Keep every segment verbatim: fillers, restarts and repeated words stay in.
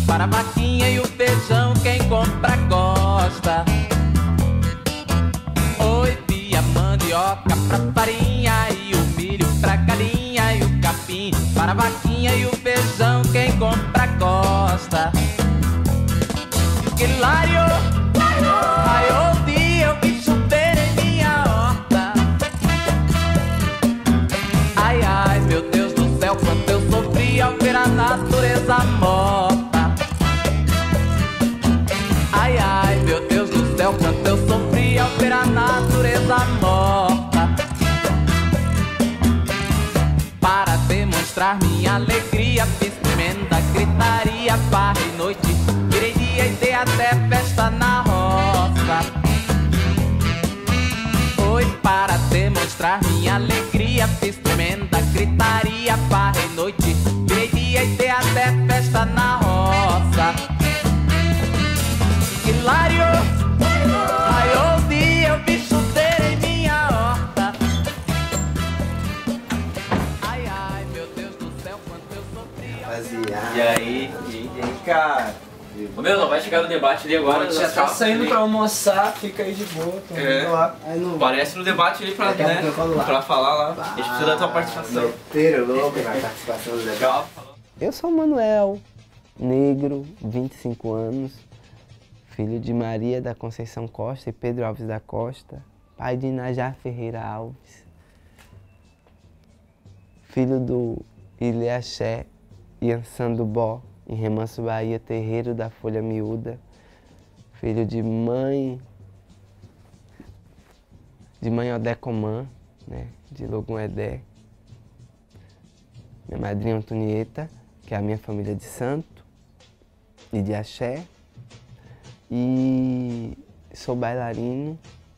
para a vaquinha e o feijão quem compra gosta. Oi, pia, mandioca pra farinha e o milho pra galinha e o capim para a vaquinha e o feijão quem compra gosta. Que hilário! Raiou o dia, eu vi chover em minha horta. Ai, ai, meu Deus do céu, quanto eu sofri ao ver a natureza morta. Ai, ai, meu Deus do céu, quanto eu sofri ao ver a natureza morta. Para demonstrar minha alegria, fiz tremenda gritaria, farra e noite, virei dia e dei até festa na roça. Foi para demonstrar minha alegria, fiz tremenda gritaria, farra e noite, virei dia e dei até festa na roça. Hilário, raiou o dia, eu vi chover em minha horta. Ai, ai, meu Deus do céu, quanto eu sofri. Rapaziada. E aí? E aí, cara? Ô meu, não vai chegar no debate ali agora. Já tá saindo pra almoçar, fica aí de boa, tô É. indo lá. Aí não... Parece no debate ali pra, Daqui a né, pouco eu colo lá. pra falar lá. A gente precisa da tua participação. Meteram louco na participação do debate. Eu sou o Manuel, negro, vinte e cinco anos, filho de Maria da Conceição Costa e Pedro Alves da Costa, pai de Najar Ferreira Alves, filho do Ilhaxé Iansandubó, em Remanso, Bahia, terreiro da Folha Miúda, filho de mãe, de mãe Odé Comã, né, de Logum Edé, minha madrinha Antonieta, que é a minha família de santo e de axé, e sou bailarino,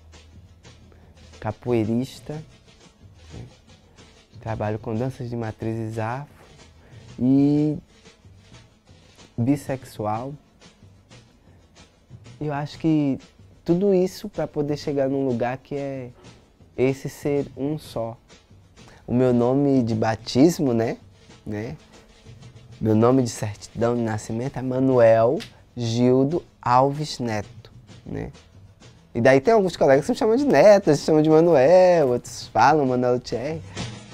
capoeirista, né, trabalho com danças de matrizes afro e bissexual. Eu acho que tudo isso para poder chegar num lugar que é esse ser um só. O meu nome de batismo, né? né? Meu nome de certidão de nascimento é Manuel Gildo Alves Neto, né? E daí tem alguns colegas que me chamam de Neto, eles chamam de Manuel, outros falam Manuel Thierry.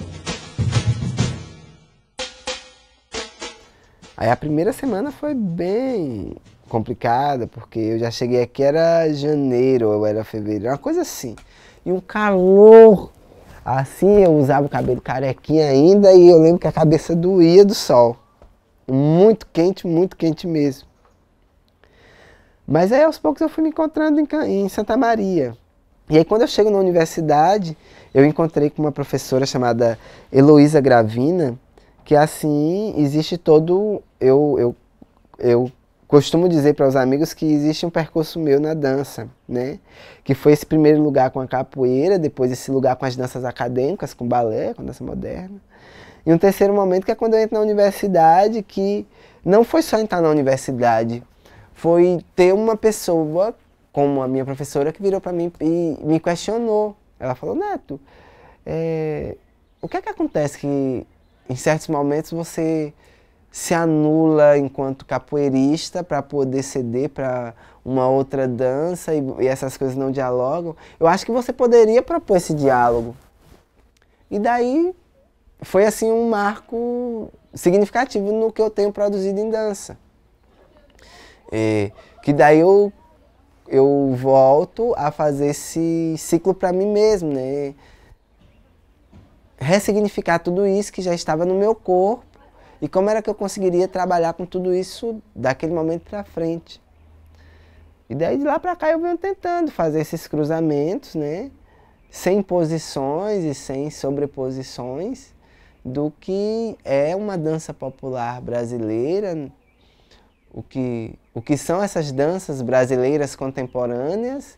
Aí a primeira semana foi bem complicada, porque eu já cheguei aqui, era janeiro ou era fevereiro, uma coisa assim. E um calor, assim, eu usava o cabelo carequinha ainda e eu lembro que a cabeça doía do sol. Muito quente, muito quente mesmo. Mas aí aos poucos eu fui me encontrando em, em Santa Maria. E aí quando eu chego na universidade, eu encontrei com uma professora chamada Heloísa Gravina, que assim, existe todo, eu, eu, eu costumo dizer para os amigos que existe um percurso meu na dança, né? Que foi esse primeiro lugar com a capoeira, depois esse lugar com as danças acadêmicas, com balé, com dança moderna. E um terceiro momento que é quando eu entro na universidade, que não foi só entrar na universidade, foi ter uma pessoa, como a minha professora, que virou para mim e me questionou. Ela falou, Neto, é, o que é que acontece que em certos momentos você se anula enquanto capoeirista para poder ceder para uma outra dança e, e essas coisas não dialogam? Eu acho que você poderia propor esse diálogo. E daí foi assim um marco significativo no que eu tenho produzido em dança. É, que daí eu, eu volto a fazer esse ciclo para mim mesmo, né? Ressignificar tudo isso que já estava no meu corpo e como era que eu conseguiria trabalhar com tudo isso daquele momento para frente. E daí de lá para cá eu venho tentando fazer esses cruzamentos, né? Sem posições e sem sobreposições do que é uma dança popular brasileira, o que, o que são essas danças brasileiras contemporâneas,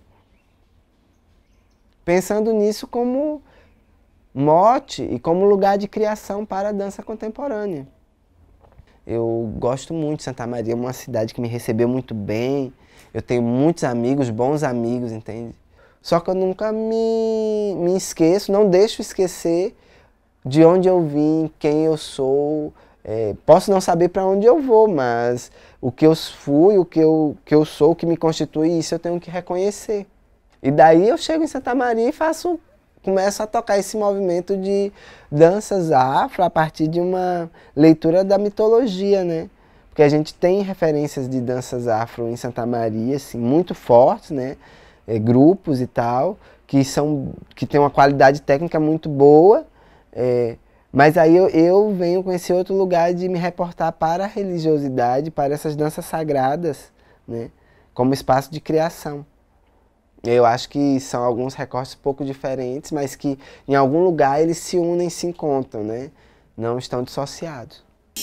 pensando nisso como mote e como lugar de criação para a dança contemporânea. Eu gosto muito de Santa Maria, é uma cidade que me recebeu muito bem, eu tenho muitos amigos, bons amigos, entende? Só que eu nunca me, me esqueço, não deixo esquecer de onde eu vim, quem eu sou, É, posso não saber para onde eu vou, mas o que eu fui, o que eu, que eu sou, o que me constitui, isso eu tenho que reconhecer. E daí eu chego em Santa Maria e faço, começo a tocar esse movimento de danças afro a partir de uma leitura da mitologia, né? Porque a gente tem referências de danças afro em Santa Maria, assim, muito fortes, né? É, grupos e tal, que, são, que tem uma qualidade técnica muito boa, é, mas aí eu, eu venho com esse outro lugar de me reportar para a religiosidade, para essas danças sagradas, né, como espaço de criação. Eu acho que são alguns recortes um pouco diferentes, mas que em algum lugar eles se unem, se encontram, né, não estão dissociados.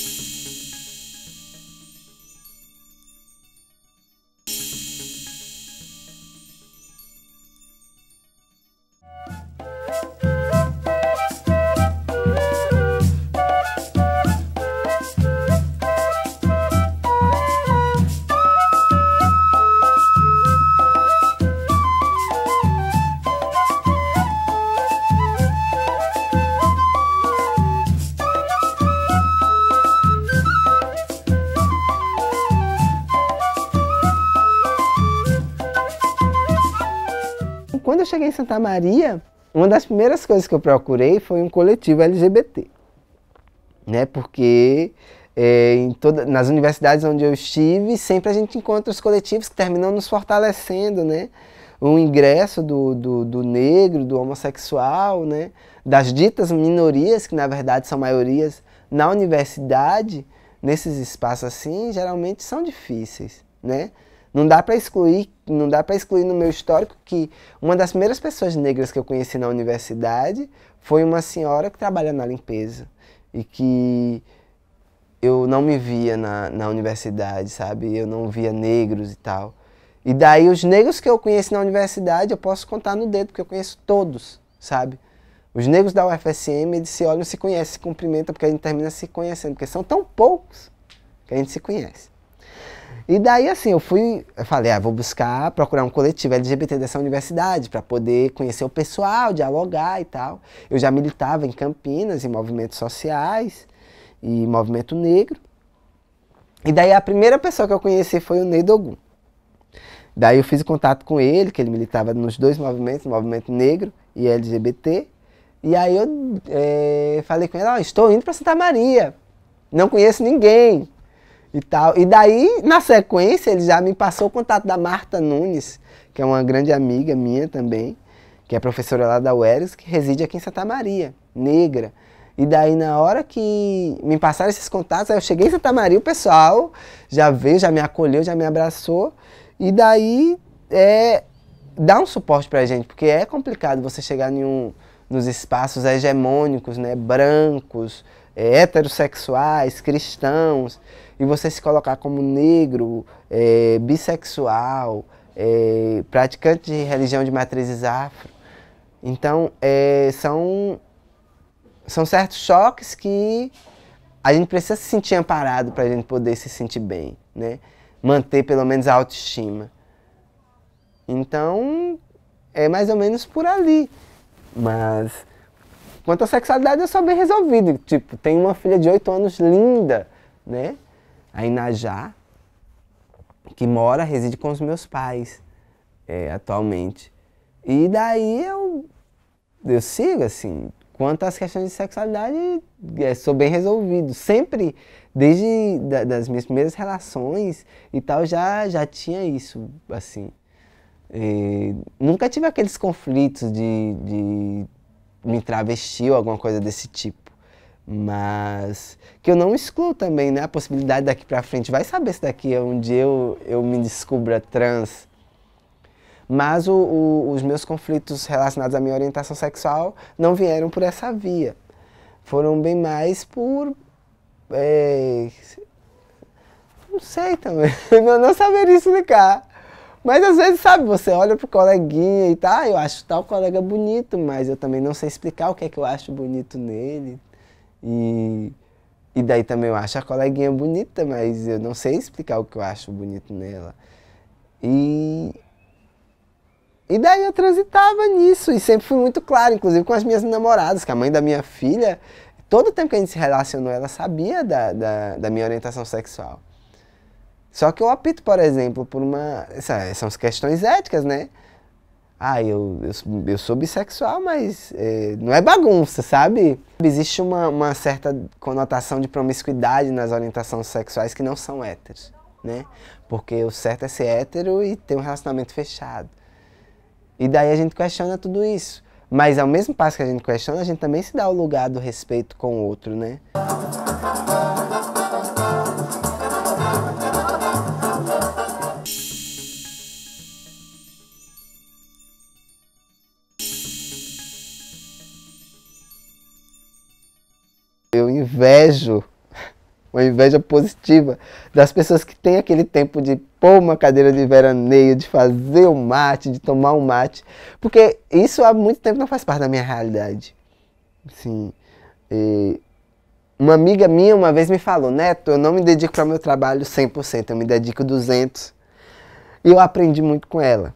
Quando eu cheguei em Santa Maria, uma das primeiras coisas que eu procurei foi um coletivo L G B T, né? Porque é, em toda, nas universidades onde eu estive, sempre a gente encontra os coletivos que terminam nos fortalecendo, né? O ingresso do, do, do negro, do homossexual, né? Das ditas minorias, que na verdade são maiorias, na universidade, nesses espaços assim, geralmente são difíceis, né? Não dá para excluir, não dá para excluir no meu histórico que uma das primeiras pessoas negras que eu conheci na universidade foi uma senhora que trabalha na limpeza e que eu não me via na, na universidade, sabe? Eu não via negros e tal. E daí os negros que eu conheci na universidade eu posso contar no dedo, porque eu conheço todos, sabe? Os negros da U F S M, eles se olham, se conhecem, se cumprimentam, porque a gente termina se conhecendo, porque são tão poucos que a gente se conhece. E daí, assim, eu fui, eu falei, ah, vou buscar, procurar um coletivo L G B T dessa universidade para poder conhecer o pessoal, dialogar e tal. Eu já militava em Campinas, em movimentos sociais e movimento negro. E daí a primeira pessoa que eu conheci foi o Ney Dogum. Daí eu fiz contato com ele, que ele militava nos dois movimentos, movimento negro e L G B T. E aí eu é, falei com ele, oh, estou indo para Santa Maria, não conheço ninguém. E, tal. E daí, na sequência, ele já me passou o contato da Marta Nunes, que é uma grande amiga minha também, que é professora lá da U E R S, que reside aqui em Santa Maria, negra. E daí, na hora que me passaram esses contatos, aí eu cheguei em Santa Maria, o pessoal já veio, já me acolheu, já me abraçou. E daí, é, dá um suporte pra gente, porque é complicado você chegar em um, nos espaços hegemônicos, né, brancos, é, heterossexuais, cristãos, e você se colocar como negro, é, bissexual, é, praticante de religião de matrizes afro. Então, é, são, são certos choques que a gente precisa se sentir amparado para a gente poder se sentir bem, né? Manter pelo menos a autoestima. Então, é mais ou menos por ali. Mas, quanto à sexualidade, eu sou bem resolvido. Tipo, tenho uma filha de oito anos linda, né? A Inajá, que mora, reside com os meus pais é, atualmente. E daí eu, eu sigo, assim, quanto às questões de sexualidade, é, sou bem resolvido. Sempre, desde da, das minhas primeiras relações e tal, já, já tinha isso, assim. E nunca tive aqueles conflitos de, de me travestir ou alguma coisa desse tipo. Mas que eu não excluo também, né, a possibilidade daqui pra frente. Vai saber se daqui um dia eu, eu me descubra trans. Mas o, o, os meus conflitos relacionados à minha orientação sexual não vieram por essa via. Foram bem mais por... É, não sei também, eu não saberia explicar. Mas às vezes, sabe, você olha pro coleguinha e tá, ah, eu acho tal colega bonito, mas eu também não sei explicar o que é que eu acho bonito nele. E, e daí também eu acho a coleguinha bonita, mas eu não sei explicar o que eu acho bonito nela. E, e daí eu transitava nisso e sempre fui muito claro, inclusive com as minhas namoradas, que a mãe da minha filha todo o tempo que a gente se relacionou, ela sabia da, da, da minha orientação sexual. Só que eu opto, por exemplo, por uma... Essas são as questões éticas, né? Ah, eu, eu, eu sou bissexual, mas é, não é bagunça, sabe? Existe uma, uma certa conotação de promiscuidade nas orientações sexuais que não são héteros, né? Porque o certo é ser hétero e ter um relacionamento fechado. E daí a gente questiona tudo isso. Mas ao mesmo passo que a gente questiona, a gente também se dá o lugar do respeito com o outro, né? Eu invejo, uma inveja positiva das pessoas que têm aquele tempo de pôr uma cadeira de veraneio, de fazer um mate, de tomar um mate, porque isso há muito tempo não faz parte da minha realidade. Assim, uma amiga minha uma vez me falou, Neto, eu não me dedico para o meu trabalho cem por cento, eu me dedico duzentos por cento. E eu aprendi muito com ela,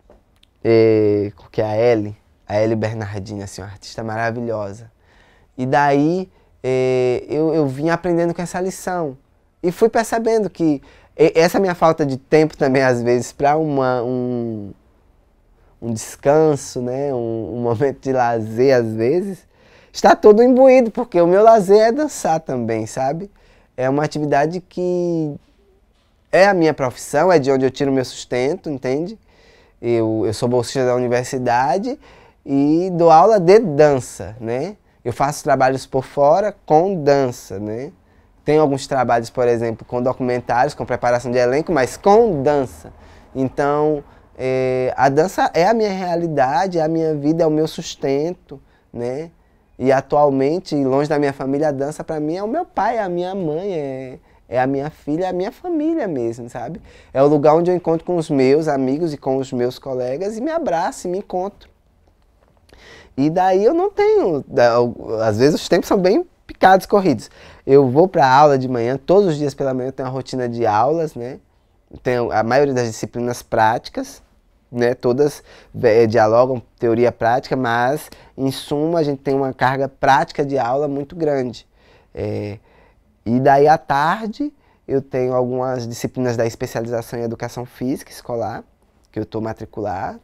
e, que é a Ellie, a Ellie Bernardini, assim, uma artista maravilhosa. E daí É, eu, eu vim aprendendo com essa lição e fui percebendo que essa minha falta de tempo também, às vezes, para um, um descanso, né, um, um momento de lazer, às vezes, está todo imbuído, porque o meu lazer é dançar também, sabe? É uma atividade que é a minha profissão, é de onde eu tiro o meu sustento, entende? Eu, eu sou bolsista da universidade e dou aula de dança, né? Eu faço trabalhos por fora com dança, né? Tenho alguns trabalhos, por exemplo, com documentários, com preparação de elenco, mas com dança. Então, é, a dança é a minha realidade, é a minha vida, é o meu sustento, né? E atualmente, longe da minha família, a dança para mim é o meu pai, é a minha mãe, é, é a minha filha, é a minha família mesmo, sabe? É o lugar onde eu encontro com os meus amigos e com os meus colegas e me abraço e me encontro. E daí eu não tenho, às vezes os tempos são bem picados, corridos. Eu vou para a aula de manhã, todos os dias pela manhã eu tenho uma rotina de aulas, né? Tenho a maioria das disciplinas práticas, né? Todas é, dialogam teoria prática, mas em suma a gente tem uma carga prática de aula muito grande. É, e daí à tarde eu tenho algumas disciplinas da especialização em educação física escolar, que eu estou matriculado.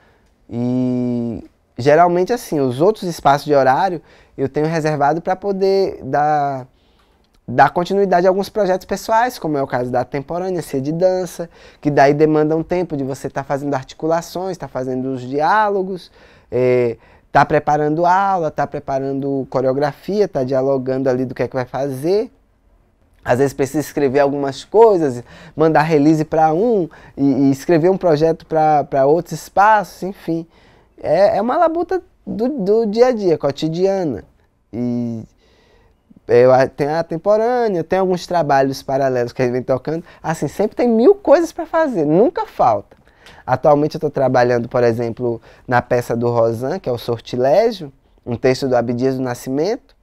E geralmente, assim, os outros espaços de horário eu tenho reservado para poder dar, dar continuidade a alguns projetos pessoais, como é o caso da Temporânea, ser de dança, que daí demanda um tempo de você estar tá fazendo articulações, estar tá fazendo os diálogos, é, tá preparando aula, tá preparando coreografia, tá dialogando ali do que é que vai fazer. Às vezes precisa escrever algumas coisas, mandar release para um e, e escrever um projeto para outros espaços, enfim. É, é uma labuta do, do dia a dia, cotidiana. E eu tenho a Temporânea, tem alguns trabalhos paralelos que a gente vem tocando. Assim, sempre tem mil coisas para fazer, nunca falta. Atualmente eu estou trabalhando, por exemplo, na peça do Rosan, que é o Sortilégio, um texto do Abdias do Nascimento,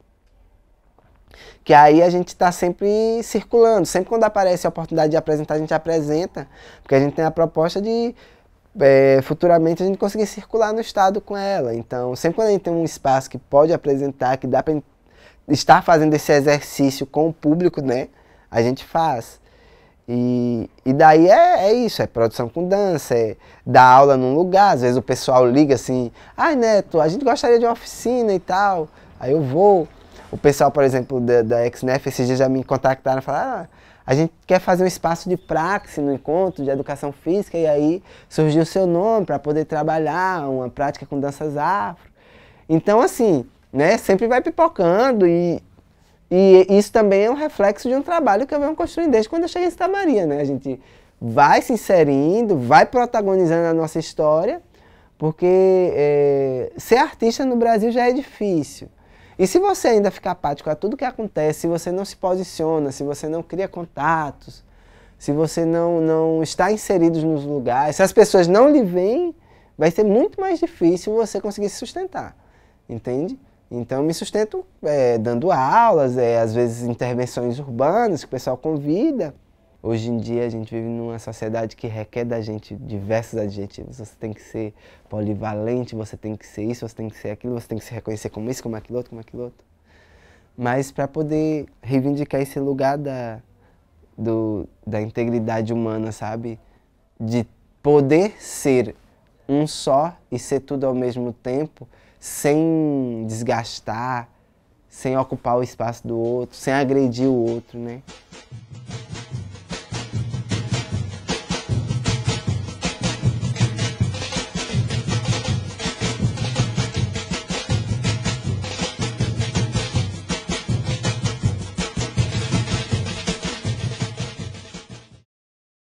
que aí a gente está sempre circulando. Sempre quando aparece a oportunidade de apresentar, a gente apresenta, porque a gente tem a proposta de É, futuramente a gente conseguir circular no estado com ela. Então, sempre quando a gente tem um espaço que pode apresentar, que dá para estar fazendo esse exercício com o público, né, a gente faz. E, e daí é, é isso, é produção com dança, é dar aula num lugar. Às vezes o pessoal liga assim, ai Neto, a gente gostaria de uma oficina e tal, aí eu vou. O pessoal, por exemplo, da, da X N E F, esses dias já me contactaram e falaram, ah, a gente quer fazer um espaço de praxe no encontro de educação física, e aí surgiu o seu nome para poder trabalhar uma prática com danças afro. Então, assim, né, sempre vai pipocando, e, e isso também é um reflexo de um trabalho que eu venho construindo desde quando eu cheguei em Santa Maria, né? A gente vai se inserindo, vai protagonizando a nossa história, porque é, ser artista no Brasil já é difícil. E se você ainda ficar apático a tudo que acontece, se você não se posiciona, se você não cria contatos, se você não, não está inserido nos lugares, se as pessoas não lhe veem, vai ser muito mais difícil você conseguir se sustentar, entende? Então eu me sustento é, dando aulas, é, às vezes intervenções urbanas que o pessoal convida. Hoje em dia a gente vive numa sociedade que requer da gente diversos adjetivos. Você tem que ser polivalente, você tem que ser isso, você tem que ser aquilo, você tem que se reconhecer como isso, como aquilo outro, como aquilo outro. mas para poder reivindicar esse lugar da, do, da integridade humana, sabe? De poder ser um só e ser tudo ao mesmo tempo, sem desgastar, sem ocupar o espaço do outro, sem agredir o outro, né?